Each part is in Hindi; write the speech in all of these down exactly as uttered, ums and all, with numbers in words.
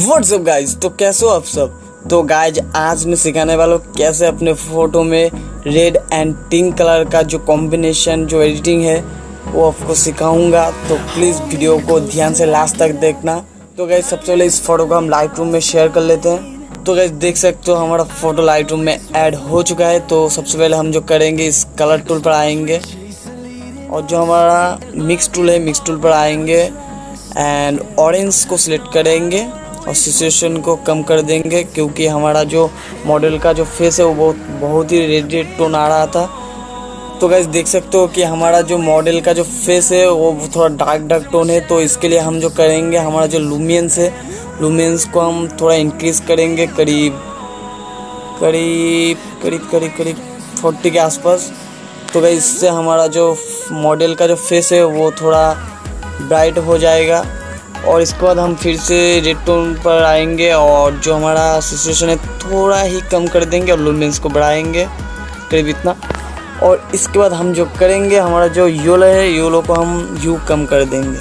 व्हाट्सअप गाइज, तो कैसे हो आप सब। तो गाइज आज मैं सिखाने वाला हूँ कैसे अपने फ़ोटो में रेड एंड पिंक कलर का जो कॉम्बिनेशन जो एडिटिंग है वो आपको सिखाऊंगा। तो प्लीज़ वीडियो को ध्यान से लास्ट तक देखना। तो गाइज सबसे पहले इस फोटो को हम लाइट रूम में शेयर कर लेते हैं। तो गाइज देख सकते हो हमारा फ़ोटो लाइट रूम में ऐड हो चुका है। तो सबसे पहले हम जो करेंगे इस कलर टूल पर आएंगे और जो हमारा मिक्स टूल है मिक्स टूल पर आएंगे एंड ऑरेंज को सिलेक्ट करेंगे और सिचुएशन को कम कर देंगे, क्योंकि हमारा जो मॉडल का जो फेस है वो बहुत बहुत ही रेड रेड टोन आ रहा था। तो गाइस देख सकते हो कि हमारा जो मॉडल का जो फेस है वो थोड़ा डार्क डार्क टोन है। तो इसके लिए हम जो करेंगे हमारा जो लुमियंस है लुमियंस को हम थोड़ा इंक्रीज़ करेंगे करीब करीब करीब करीब करीब फोर्टी के आसपास। तो गाइस इससे हमारा जो मॉडल का जो फेस है वो थोड़ा ब्राइट हो जाएगा। और इसके बाद हम फिर से रेड टोन पर आएंगे और जो हमारा सिचुएशन है थोड़ा ही कम कर देंगे और लुमिनेंस को बढ़ाएंगे करीब इतना। और इसके बाद हम जो करेंगे हमारा जो येलो है येलो को हम यू कम कर देंगे,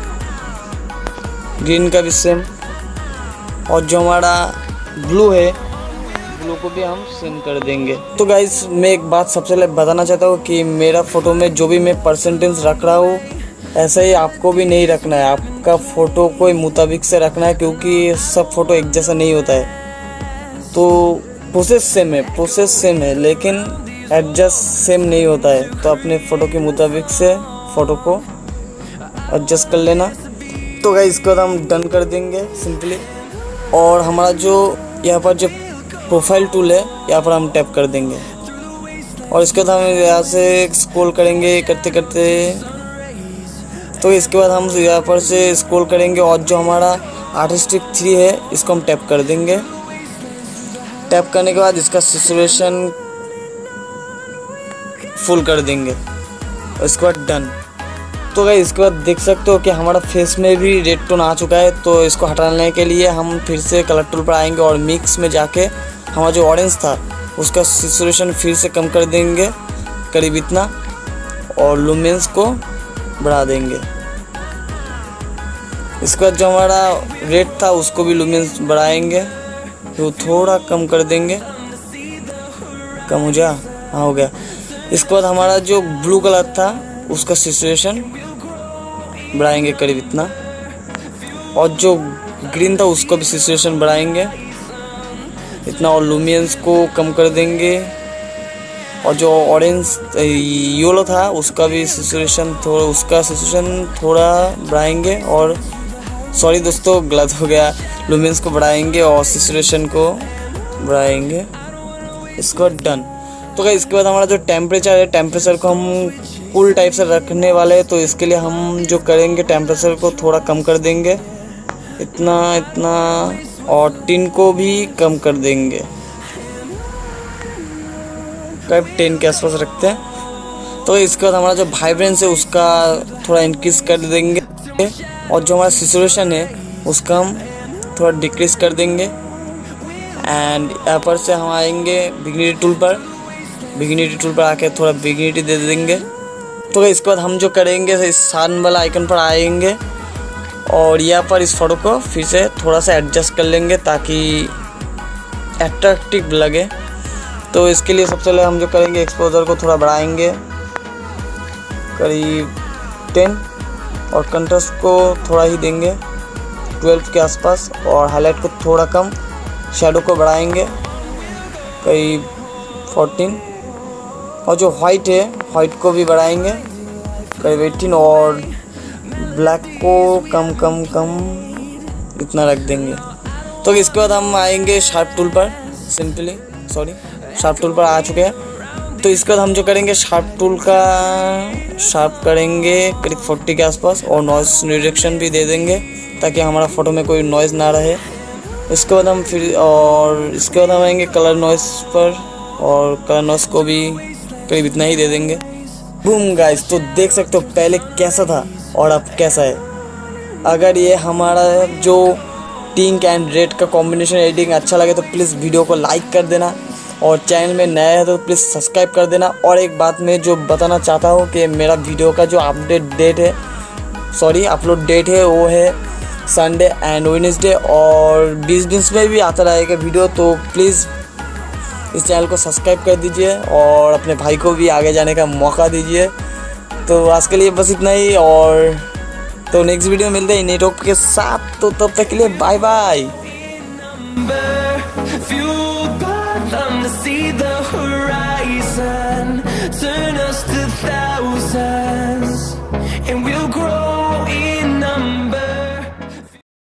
ग्रीन का भी सेम। और जो हमारा ब्लू है ब्लू को भी हम सेम कर देंगे। तो गाइस मैं एक बात सबसे पहले बताना चाहता हूँ कि मेरा फ़ोटो में जो भी मैं परसेंटेज रख रहा हूँ ऐसा ही आपको भी नहीं रखना है। आपका फ़ोटो को मुताबिक से रखना है, क्योंकि सब फ़ोटो एक जैसा नहीं होता है। तो प्रोसेस सेम है प्रोसेस सेम है लेकिन एडजस्ट सेम नहीं होता है। तो अपने फ़ोटो के मुताबिक से फ़ोटो को एडजस्ट कर लेना। तो गाइस इसके बाद हम डन कर देंगे सिंपली। और हमारा जो यहाँ पर जो प्रोफाइल टूल है यहाँ पर हम टैप कर देंगे और इसके बाद हम यहाँ से स्क्रॉल करेंगे करते करते। तो इसके बाद हम यहाँ पर से स्क्रॉल करेंगे और जो हमारा आर्टिस्टिक थ्री है इसको हम टैप कर देंगे। टैप करने के बाद इसका सैचुरेशन फुल कर देंगे और इसके बाद डन। तो गाइस इसके बाद देख सकते हो कि हमारा फेस में भी रेड टोन आ चुका है। तो इसको हटाने के लिए हम फिर से कलर टूल पर आएंगे और मिक्स में जाके हमारा जो ऑरेंज था उसका सैचुरेशन फिर से कम कर देंगे करीब इतना और लुमिनेंस को बढ़ा देंगे। इसके बाद जो हमारा रेड था उसको भी लुमिनेंस बढ़ाएंगे, तो थोड़ा कम कर देंगे। कम हो जा हाँ हो गया। इसके बाद हमारा जो ब्लू कलर था उसका सैचुरेशन बढ़ाएंगे करीब इतना और जो ग्रीन था उसको भी सैचुरेशन बढ़ाएंगे इतना और लुमिनेंस को कम कर देंगे। और जो ऑरेंज येलो था उसका भी सैचुरेशन थोड़ा उसका सैचुरेशन थोड़ा बढ़ाएंगे और सॉरी दोस्तों गलत हो गया, लुमिनेंस को बढ़ाएंगे और सैचुरेशन को बढ़ाएंगे। इसको डन। तो गाइस इसके बाद हमारा जो टेम्परेचर है टेम्परेचर को हम कूल टाइप से रखने वाले हैं। तो इसके लिए हम जो करेंगे टेम्परेचर को थोड़ा कम कर देंगे इतना इतना और टिन को भी कम कर देंगे, करीब टेन के आसपास रखते हैं। तो इसके बाद हमारा जो वाइब्रेंस है उसका थोड़ा इंक्रीज कर देंगे और जो हमारा सैचुरेशन है उसका हम थोड़ा डिक्रीज कर देंगे। एंड यहाँ पर से हम आएंगे बिगनिटी टूल पर बिगनिटी टूल पर आके थोड़ा बिगनिटी दे देंगे। तो इसके बाद हम जो करेंगे इस सन वाला आइकन पर आएंगे और यहाँ पर इस फोटो को फिर से थोड़ा सा एडजस्ट कर लेंगे ताकि अट्रैक्टिव लगे। तो इसके लिए सबसे पहले हम जो करेंगे एक्सपोजर को थोड़ा बढ़ाएंगे करीब टेन और कंट्रास्ट को थोड़ा ही देंगे ट्वेल्व के आसपास और हाईलाइट को थोड़ा कम, शैडो को बढ़ाएंगे करीब फोर्टीन और जो वाइट है वाइट को भी बढ़ाएंगे करीब एटीन और ब्लैक को कम कम कम इतना रख देंगे। तो इसके बाद हम आएंगे शार्प टूल पर सिंपली सॉरी शार्प टूल पर आ चुके हैं। तो इसके बाद हम जो करेंगे शार्प टूल का शार्प करेंगे करीब फोर्टी के आसपास और नॉइज़ रिडक्शन भी दे देंगे ताकि हमारा फ़ोटो में कोई नॉइज़ ना रहे। इसके बाद हम फिर और इसके बाद हम आएंगे कलर नॉइज़ पर और कलर नॉइज़ को भी करीब इतना ही दे देंगे। बूम गाइस, तो देख सकते हो पहले कैसा था और अब कैसा है। अगर ये हमारा जो पिंक एंड रेड का कॉम्बिनेशन एडिटिंग अच्छा लगे तो प्लीज़ वीडियो को लाइक कर देना और चैनल में नया है तो प्लीज़ सब्सक्राइब कर देना। और एक बात मैं जो बताना चाहता हूँ कि मेरा वीडियो का जो अपडेट डेट है सॉरी अपलोड डेट है वो है संडे एंड वेडनेसडे, और बीस बीस में भी आता रहेगा वीडियो। तो प्लीज़ इस चैनल को सब्सक्राइब कर दीजिए और अपने भाई को भी आगे जाने का मौका दीजिए। तो आज के लिए बस इतना ही, और तो नेक्स्ट वीडियो मिलते हैं नए टॉपिक के साथ। तो तब तक के लिए bye bye. Fueled by them to see the horizon. Turn